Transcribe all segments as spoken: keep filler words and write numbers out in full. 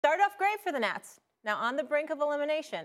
Started off great for the Nats. Now on the brink of elimination.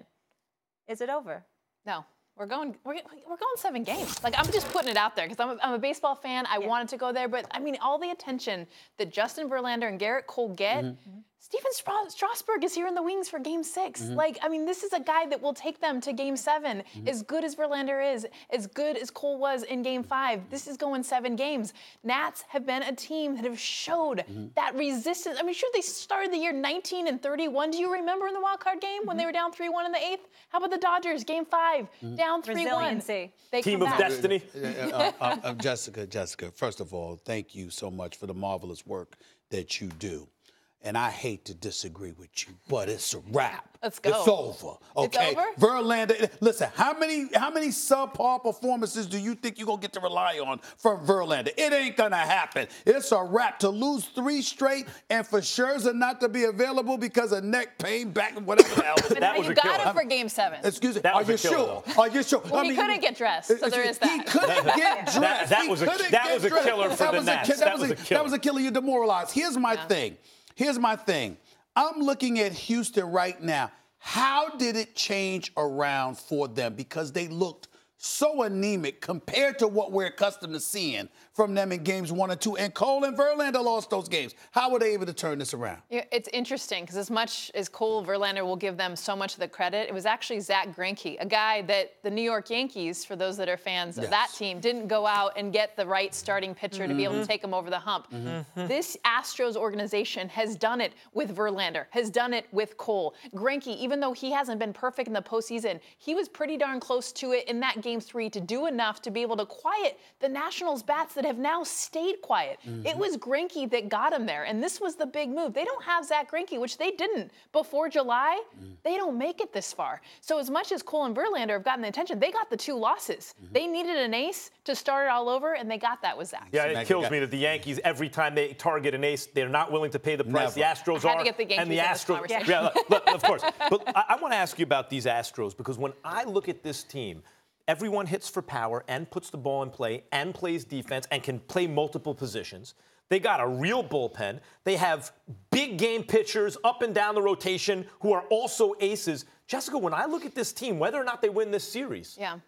Is it over? No. We're going, we're, we're going seven games. Like, I'm just putting it out there because I'm, I'm a baseball fan. I yeah. wanted to go there. But, I mean, all the attention that Justin Verlander and Garrett Cole get, mm-hmm. Steven Strasburg is here in the wings for game six. Mm-hmm. Like, I mean, this is a guy that will take them to game seven. Mm-hmm. As good as Verlander is, as good as Cole was in game five, this is going seven games. Nats have been a team that have showed mm-hmm. that resistance. I mean, sure, they started the year nineteen and thirty-one. Do you remember in the wild card game mm-hmm. when they were down three one in the eighth? How about the Dodgers, game five, mm-hmm. down three one? They Team of back. destiny. uh, uh, uh, Jessica, Jessica, first of all, thank you so much for the marvelous work that you do. And I hate to disagree with you, but it's a wrap. Let's go. It's over. Okay. It's over? Verlander, listen, how many how many subpar performances do you think you're going to get to rely on from Verlander? It ain't going to happen. It's a wrap. To lose three straight and for Scherzer not to be available because of neck pain, back, whatever the hell. But that was you a got killer. It for game seven. Excuse me. That Are was you a killer, sure? though. Are you sure? Well, I he mean, couldn't get dressed, so there is that. He couldn't get dressed. That, that was a, that was a killer for that the was Nats. A, that, that was was a, a killer. That was a killer. You're demoralized. Here's my yeah. thing. Here's my thing. I'm looking at Houston right now. How did it change around for them? Because they looked so anemic compared to what we're accustomed to seeing from them in games one and two. And Cole and Verlander lost those games. How were they able to turn this around? Yeah, it's interesting because as much as Cole Verlander will give them so much of the credit, it was actually Zach Greinke, a guy that the New York Yankees, for those that are fans yes. of that team, didn't go out and get the right starting pitcher mm-hmm. to be able to take them over the hump. Mm-hmm. This Astros organization has done it with Verlander, has done it with Cole. Greinke, even though he hasn't been perfect in the postseason, he was pretty darn close to it in that game three to do enough to be able to quiet the Nationals' bats that have now stayed quiet. Mm-hmm. It was Greinke that got him there, and this was the big move. They don't have Zach Greinke, which they didn't before July. Mm-hmm. They don't make it this far. So as much as Cole and Verlander have gotten the attention, they got the two losses. Mm-hmm. They needed an ace to start it all over, and they got that with Zach. Yeah, it kills me that the Yankees, every time they target an ace, they're not willing to pay the price. Never. The Astros I had are, to get the Yankees and the Astros. Yeah, yeah look, of course. But I, I want to ask you about these Astros because when I look at this team, everyone hits for power and puts the ball in play and plays defense and can play multiple positions. They got a real bullpen. They have big game pitchers up and down the rotation who are also aces. Jessica, when I look at this team, whether or not they win this series, yeah.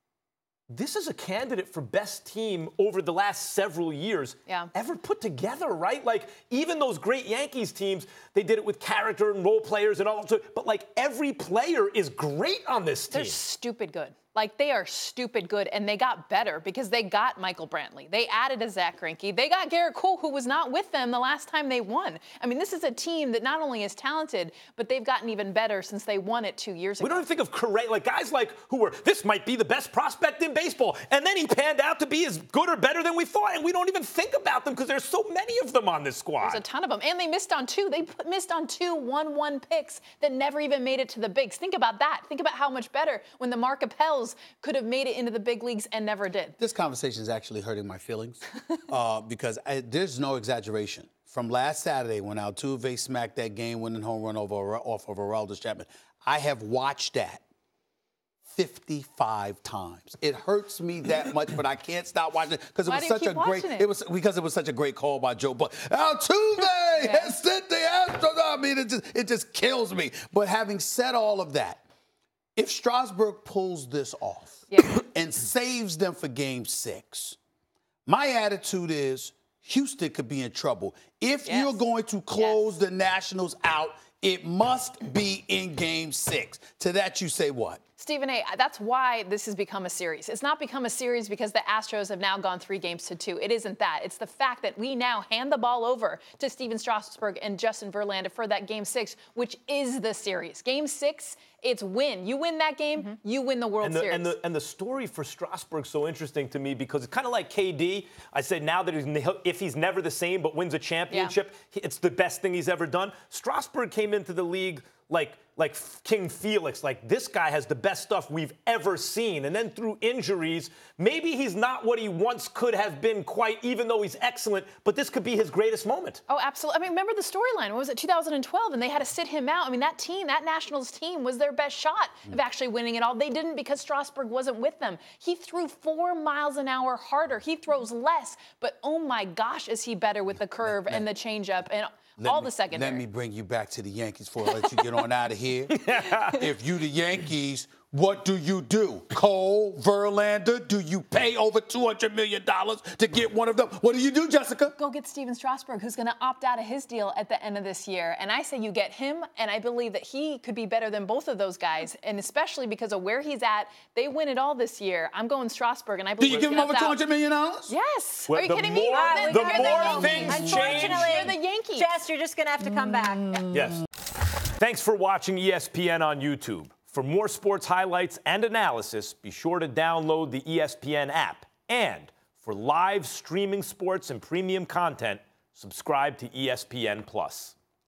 this is a candidate for best team over the last several years yeah. ever put together, right? Like, even those great Yankees teams, they did it with character and role players and all, but, like, every player is great on this team. They're stupid good. Like, they are stupid good, and they got better because they got Michael Brantley. They added a Zach Greinke. They got Garrett Cole, who was not with them the last time they won. I mean, this is a team that not only is talented, but they've gotten even better since they won it two years ago. We don't even think of Correa, like guys like who were, this might be the best prospect in baseball, and then he panned out to be as good or better than we thought, and we don't even think about them because there's so many of them on this squad. There's a ton of them, and they missed on two. They put, missed on two one one picks that never even made it to the bigs. Think about that. Think about how much better when the Mark Appels could have made it into the big leagues and never did. This conversation is actually hurting my feelings uh, because I, there's no exaggeration. From last Saturday when Altuve smacked that game-winning home run over off of Aroldis Chapman, I have watched that fifty-five times. It hurts me that much, but I can't stop watching it because it Why was do you such a keep great. watching It? it was because it was such a great call by Joe Buck. Altuve Yeah. has sent the Astros. I mean, it just it just kills me. But having said all of that, if Strasburg pulls this off yeah. and saves them for game six, my attitude is Houston could be in trouble. If yes. you're going to close yes. the Nationals out, it must be in game six. To that you say what? Stephen A., that's why this has become a series. It's not become a series because the Astros have now gone three games to two. It isn't that. It's the fact that we now hand the ball over to Steven Strasburg and Justin Verlander for that game six, which is the series. Game six, it's win. You win that game, mm-hmm. you win the World and the, Series. And the, and the story for Strasburg's so interesting to me because it's kind of like K D. I said now that he's, if he's never the same but wins a championship, yeah. it's the best thing he's ever done. Strasburg came into the league like like King Felix, like this guy has the best stuff we've ever seen. And then through injuries, maybe he's not what he once could have been quite, even though he's excellent, but this could be his greatest moment. Oh, absolutely. I mean, remember the storyline. What was it, two thousand twelve? And they had to sit him out. I mean, that team, that Nationals team was their best shot mm. of actually winning it all. They didn't because Strasburg wasn't with them. He threw four miles an hour harder. He throws less, but oh my gosh, is he better with the curve and the changeup and Let all me, the secondary. Let me bring you back to the Yankees before I let you get on out of here. If you the Yankees, what do you do? Cole, Verlander, do you pay over two hundred million dollars to get one of them? What do you do, Jessica? Go get Steven Strasburg, who's going to opt out of his deal at the end of this year. And I say you get him, and I believe that he could be better than both of those guys, and especially because of where he's at. They win it all this year. I'm going Strasburg, and I Do believe you he's give him gonna over opt two out. hundred million dollars? Yes. Well, Are you the kidding more- me? Uh, the You're more Yankees. things change- Unfortunately, You're the Yankees. Jess, you're just going to have to come back. Yes. Thanks for watching E S P N on YouTube. For more sports highlights and analysis, be sure to download the E S P N app. And for live streaming sports and premium content, subscribe to E S P N Plus.